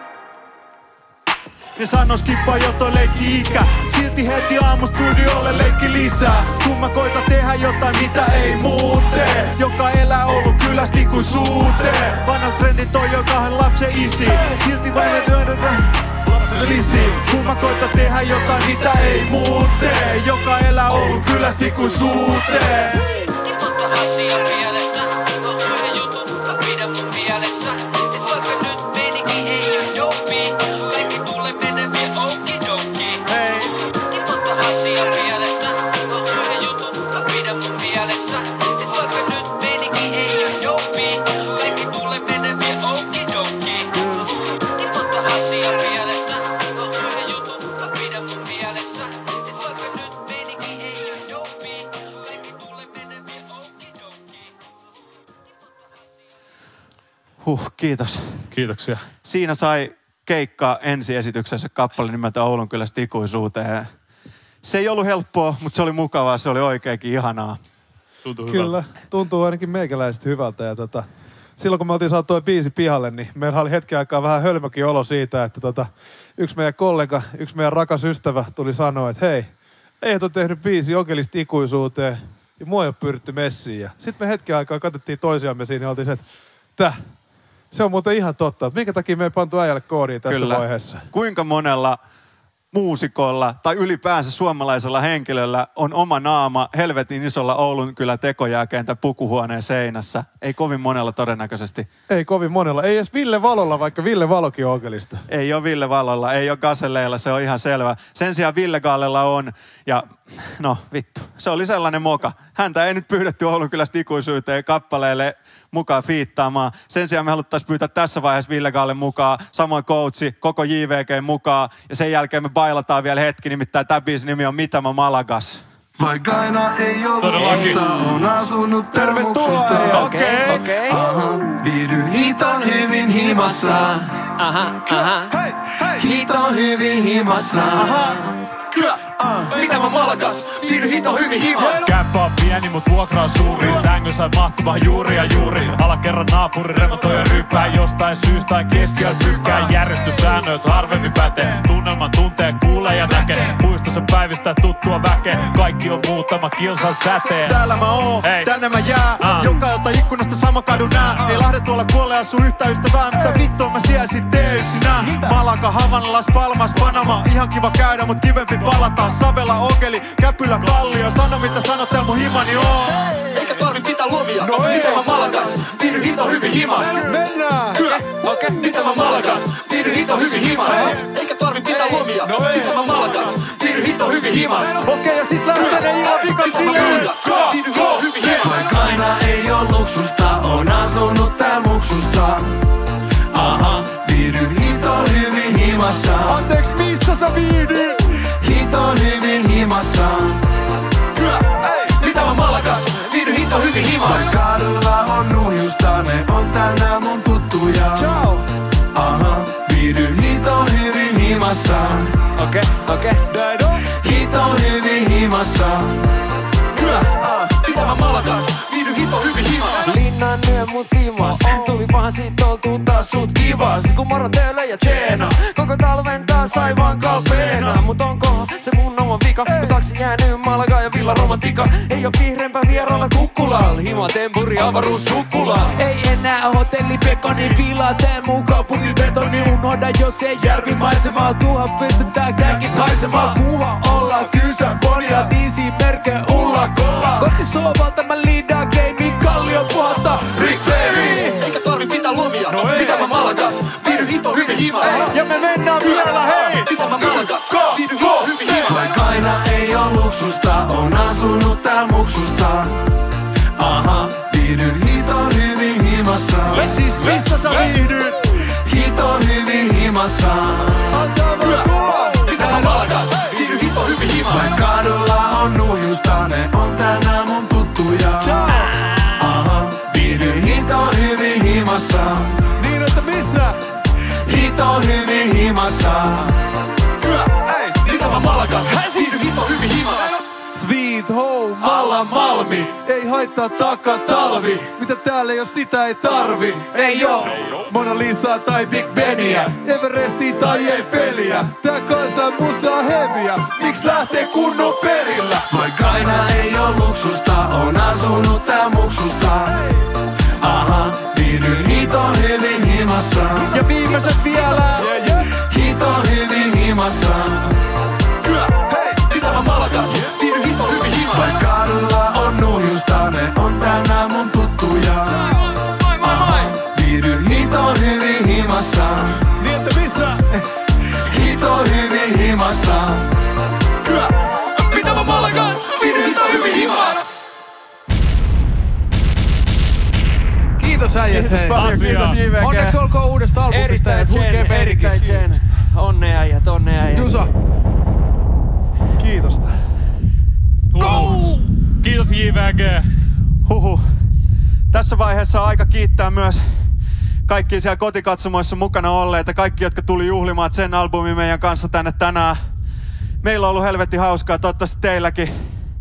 Ne sano skippa joto leikki ikä. Silti heti aamustudiolle leikki lisää. Kun mä koitan tehdä jotain mitä ei muut tee. Joka elää ollut kylästi kuin suutee. Vanhat frendit on jo kahden lapsen isi. Silti vain lisi. Kun mä koitan tehdä jotain mitä ei muut tee. Joka elää ollut kylästi kuin suutee. Tipottu asia mielessä. Huh, kiitos. Kiitoksia. Siinä sai keikkaa ensiesityksessä kappale nimeltä Oulunkylästä ikuisuuteen. Se ei ollut helppoa, mutta se oli mukavaa, se oli oikeinkin ihanaa. Tuntuu Kyllä, hyvältä. tuntuu ainakin meikäläiset hyvältä. Ja tota, silloin kun me oltiin saatu toi biisi pihalle, niin meillä oli hetken aikaa vähän hölmökin olo siitä, että tota, yksi meidän kollega, yksi meidän rakas ystävä tuli sanoa, että hei, ei ole tehnyt biisi Jokelista ikuisuuteen ja mua ei ole pyritty messiin. Sitten me hetken aikaa katsottiin toisiamme siinä ja oltiin se, että täh, se on muuten ihan totta. Että minkä takia me ei pantu äijälle koodiin tässä Kyllä. vaiheessa? Kuinka monella muusikolla tai ylipäänsä suomalaisella henkilöllä on oma naama helvetin isolla Oulunkylä tekojääkeentä pukuhuoneen seinässä? Ei kovin monella todennäköisesti. Ei kovin monella. Ei edes Ville Valolla, vaikka Ville Valokin on Okelista. Ei ole Ville Valolla, ei ole Gaselleilla, se on ihan selvä. Sen sijaan Ville Gaalella on, ja no vittu, se oli sellainen moka. Häntä ei nyt pyydetty Oulunkylästä ikuisuuteen kappaleelle mukaan fiittaamaan. Sen sijaan me haluttaisiin pyytää tässä vaiheessa Ville Gaalle mukaan, samoin coachi, koko J V G mukaan, ja sen jälkeen me bailataan vielä hetki, nimittäin tämä biisin nimi on Mitä mä Malagas. Vaikka aina ei ollut musta, on asunut tervetuloa. Okei, okei. Viihdyn hiton hyvin himassa. Aha, aha. Hei, hei. Hiton hyvin himassa. Aha. Mitä mä Malagas? Viihdyn hiton hyvin himassa. Käppä on pieni, mut vuokra on suuri. Sängyssä mahtuva juuri ja juuri. Alakerran naapuri remontoi ja ryppää. Jostain syystä tai keskiöllä tykkää. Järjestyssäännöt harvemmin pätee. Tunnelman tuntee, kuulee ja näkee. Puistossa päivistää tuttua väkeä. Kaikki on muutama kilsan säteen. Täällä mä oon, Hei. tänne mä jää. Ah. Joka ilta ikkunasta sama kadun nää. Ei Lahden tuolla kuolle asu yhtä ystävää. Mitä vittua mä siellä sit tee yksinään? Malaka, Havana, Las Palmas, Panama. Ihan kiva käydä, mut kivempi palataan. Savela, Okeli, Käpylä, Kallio. Sano mitä sanot, täällä mun himani on. Eikä tarvi pitää lomia. Mitä mä Malagas? Viihdyn hiton hyvin himas. Mennään! Okei. Mitä mä Malagas? Viihdyn hiton hyvin himas. Eikä tarvi pitää lomia. Mitä mä Malagas? Viihdyn hiton hyvin himas. Okei, ja sit lähtee ne illan vikan Mitä mä bileet. Malagas? Viihdyn hiton hyvin himas. Vaikka aina ei oo luksusta, on asunut tääl muksusta. Aha, Viihdyn hiton hyvin himassa. Anteeks, missä sä viihdyt? Hiton hyvin himassa. Mitä mä Malagas? Viihdyn hiton hyvin himassa. Kadulla on nuhjusta, ne on tänään mun tuttuja. Ciao! Aha, viihdyn hiton hyvin himassa. okei, okei. Hiton hyvin himassa. Mitä mä Malagas? Viihdyn hiton hyvin himassa. Linnan nyö mun timas. Tulipahan siitä oltuu taas sut kivas. Kun moro töillä ja tjeena. Koko talven taas aivan kalpeena. Mut onko se mun oma vika? Kun taksi jäänyt Malaga ja villa romantika. Ei oo vihreämpää vieraalla kukkulal. Hima tempuri avaruus sukkula. Ei enää hotelli Pekonin villa. Tää mun kaupungin betoni unohda jos ei järvimaisemaa. Tuha pistetään kääkit haisemaa. Kuha olla kysä ponia. Tiisi merke ulla kolla. Kohti sovalta mä liidaan game kallio puhata. Rick Fairy. Eikä tarvi pitää lomia. Mitä mä Malagas? Viihdyn hiton hyvin himassa. Ja me mennään vielä, hei! Mitä mä Malagas? Viihdyn hiton hyvin himassa. Vaikka aina ei oo luksusta, on asunut tääl muksusta. Aha, Viihdyn hiton hyvin himassa. Ja siis missä sä viihdyt? Hiton hyvin himassa. Antaa vaan tulla! Mitä mä Malagas? Viihdyn hiton hyvin himassa. Kadulla on nuhjusta, ne on tänään mun tuttuja. Aha, viihdyn hiton hyvin himassa. Niin, että missä? Hiton hyvin himassa. Ei, mitä mä Malagas? Viihdyn hiton hyvin himassa. Sweet home, Malla Malmi. Ei haittaa takaa talvi. Mitä täällä jos sitä ei tarvi? Ei oo Mona Lisaa tai Big Benia. Everestia tai Eiffeliä. Tää kansan musa heviä. Miks lähtee kunnon perillä? Vaikka aina ei oo luksusta, on asunut tää muksusta. Aha, viihdyn hiton hyvin himassa. Ja viimeiset vielä! Hiton hyvin himassa. Hei, mitä mä Malagas? Viihdyn hiton hyvin himassa. Vaikka kadulla on nuhjusta, ne on tänään mun tuttuja. Aha, viihdyn hiton hyvin himassa. Niin, että missä? Hiton hyvin himassa. Mitä mä Malagas? Viihdyn hiton hyvin himassa. Kiitos äijät, Kiitos hei. paljon, kiitos J V G. Onneksi olkoon uudesta albumista. erittäin Huikea tsen, erittäin tsen. Onnea äijät, onnea äijät. Jusa. Kiitosta. Go! Kiitos J V G. Huhu. Tässä vaiheessa on aika kiittää myös kaikki siellä kotikatsomoissa mukana olleita, kaikki, jotka tuli juhlimaan sen albumin meidän kanssa tänne tänään. Meillä on ollut helvetin hauskaa, toivottavasti teilläkin.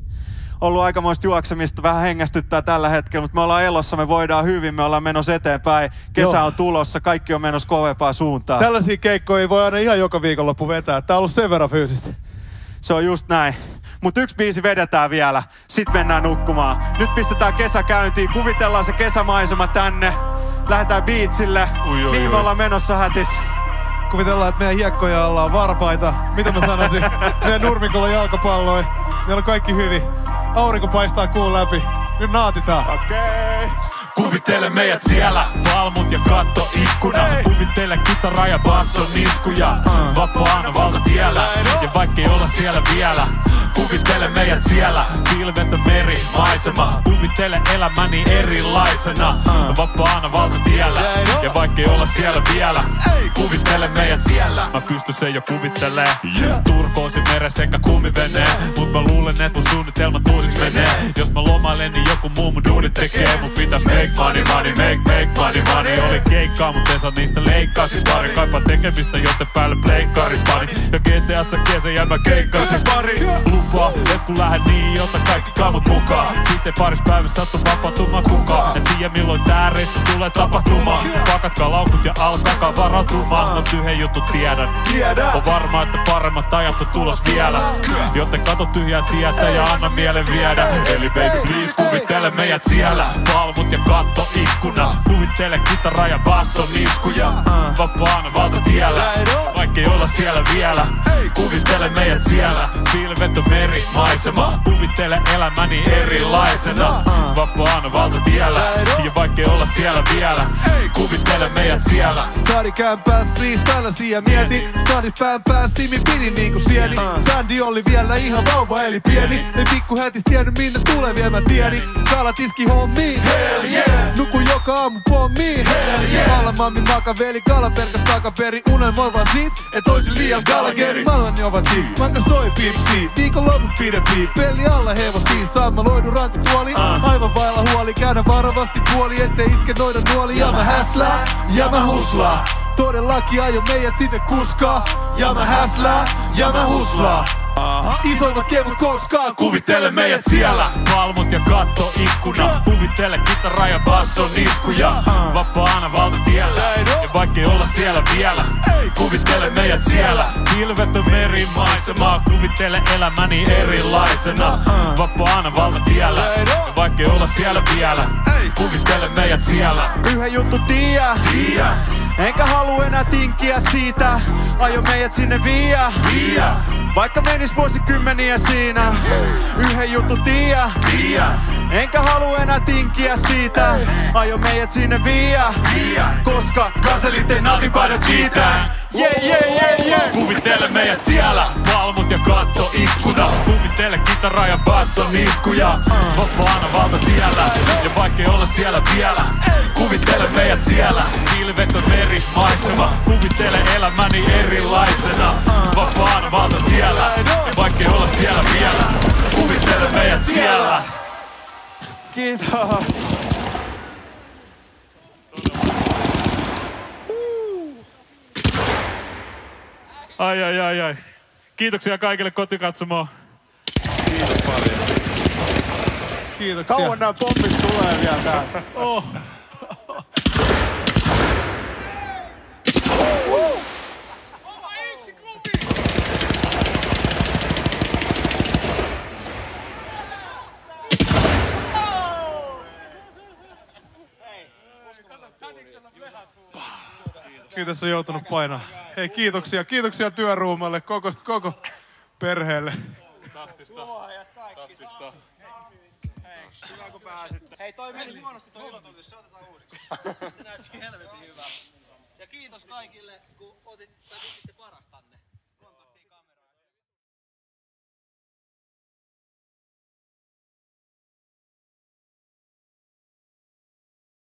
Ollut aikamoista juoksemista, vähän hengästyttää tällä hetkellä, mutta me ollaan elossa, me voidaan hyvin, me ollaan menossa eteenpäin. Kesä Joo. on tulossa, kaikki on menossa kovempaa suuntaan. Tällaisia keikkoja ei voi aina ihan joka viikonloppu vetää, tää on ollut sen verran fyysistä. Se on just näin. Mut yksi biisi vedetään vielä, sit mennään nukkumaan. Nyt pistetään kesä käyntiin, kuvitellaan se kesämaisema tänne. Lähdetään beachille, ui, ui, mihin me ollaan menossa hätis? Kuvitellaan, että meidän hiekkoja alla on varpaita. Mitä mä sanoisin? Meidän nurmikolla jalkapalloja. Meillä on kaikki hyvin. Aurinko paistaa kuun läpi. Nyt naatitaan. Okei. Okay. Kuvittele meidät siellä, palmut ja katto ikkuna. Kuvittele kitara ja basson niskuja. Vapaana valtatiellä, ja vaikkei olla siellä vielä. Kuvittele meidät siellä, pilvetön meri, maisema. Kuvittele elämäni erilaisena. Vapaana valtatiellä, ja vaikkei olla siellä vielä. Kuvittele meidät siellä. Mä pystyn sen jo kuvittelee. Turkoosi meren sekä kumiveneen. Mut mä luulen, et mun suunnitelmat uusiksi menee. Jos mä lomailen, niin joku muu mun duunit tekee. Mun pitäis make money, money, make, make money, money. Oli keikkaa, mut en saa niistä leikkaasin pari. Kaipaan tekemistä, joten päälle pleikkarit pani. Ja G T A:ssa kesän jää mä keikkasin pari. Lupaa, et kun lähden niin, ota kaikki kamut mukaan. Sitten paris päivässä sattu vapautumaan kukaan. En tiedä milloin tää reissu tulee tapahtumaan. Pakatkaa laukut ja alkakaa varautumaan. Mut yhden jutun tiedän. On varmaa, että paremmat ajat on tulos vielä. Joten kato tyhjää tietä ja anna mielen viedä. Eli baby please kuvittele meidät siellä. Palmut ja katto ikkuna. Kuvittele kitara ja basson niskuja. Vapaana valtatiellä, vaikkei olla siellä vielä. Kuvittele meidät siellä. Pilvetön meri, maisema. Kuvittele elämäni erilaisena. Vapaana valtatiellä, ja vaikkei olla siellä vielä. Kuvittele meidät siellä. Stadi käyn pääs freestylasin ja mieti. Stadis pään pääs simin pidin niinku sieni. Bändi oli vielä ihan vauva eli pieni. Ei pikku hätis tiennyt minne tulee vielä mä tiedin. Kalatiski hommiin, hell yeah. Nuku joka aamu pommiin, hell yeah. Alamammin makaveli, kalaperkas takaperi. Unelmoi vaan siitä, et oisin liian galageri. Mallani ovat siitä, manka soi pipsii. Viikon loput pidempi, peli alla hevosiin. Saamaloidun rantituoli, aivan vailla huoli. Käännä varovasti puoli, ettei iske noida nuoli. Ja mä häslää, ja mä huslaa. Todellakin aio meidät sinne kuskaa. Ja mä häslää, ja mä huslaa. Aha. Isoimmat kevut koskaan. Kuvittele meidät siellä. Palmut ja katto ikkuna. Kuvittele kitara ja basson niskuja. Vapaana valtatiellä, ja vaikkei olla siellä vielä. Kuvittele meidät siellä. Pilvetön meri, maisemaa. Kuvittele elämäni erilaisena. Vapaana valtatiellä, ja vaikkei olla siellä vielä. Kuvittele meidät siellä. Yhden juttu tiiä, tiiä. Enkä halua enää tinkiä siitä. Aio meidät sinne viiä, viiä. Vaikka menis vuosikymmeniä siinä. Yhden juttu tiiä, tiiä. Enkä halua enää tinkiä siitä. Aio meidät sinne viiä, viiä. Koska kanselit ei nautipaida cheatää. Yeah, yeah, yeah, yeah. Kuvittele meidät siellä. Palmut ja katto ikkuna. Kuvittele kitara ja basson niskuja. Vapaana valtatiellä, ja vaikkei olla siellä vielä. Kuvittele meidät siellä. Pilvetön meri, maisema. Kuvittele elämäni erilaisena. Vapaana valtatiellä, ja vaikkei olla siellä vielä. Kuvittele meidät siellä. Kiitos. Ai ai ai ai. Kiitoksia kaikille kotikatsomoon. Kiitos paljon. Kiitoksia. Kauan nämä pommit tulee vielä täällä. Oh. Kiitos on joutunut painaa. Hei, kiitoksia. Kiitoksia työruumalle, koko, koko perheelle. Tahtista. Tahtista. Hei, hyvä kun pääsitte. Hei, toi meni huonosti toi ilotulitus, se otetaan uusiksi. Se näytti helvetin hyvää. Ja kiitos kaikille, kun otitte parasta.